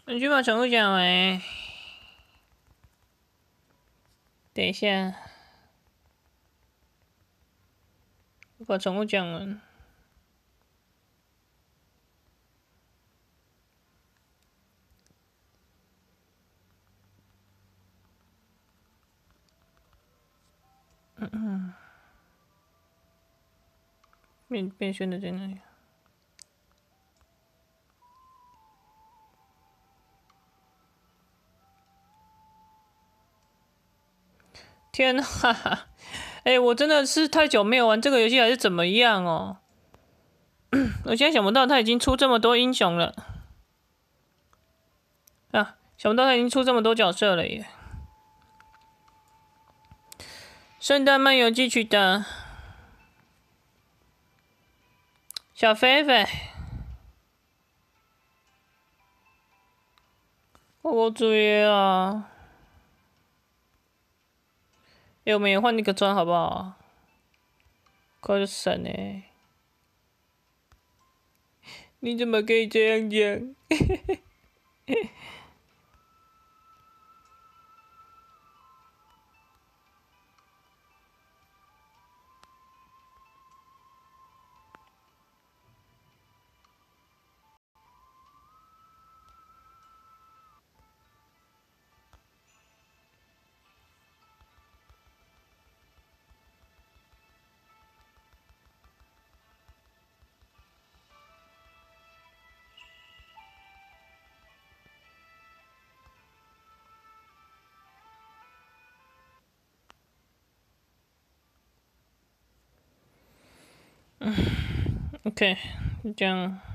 你去把宠物讲完。等一下，我把宠物讲完。变轩的在哪里？天哪！哎、我真的是太久没有玩这个游戏，还是怎么样哦？我现在想不到他已经出这么多英雄了啊！想不到他已经出这么多角色了耶！圣诞漫游记取的小菲菲，我追啊！我们也换一个妆好不好？快就神欸！你怎么可以这样讲？OK，就这样。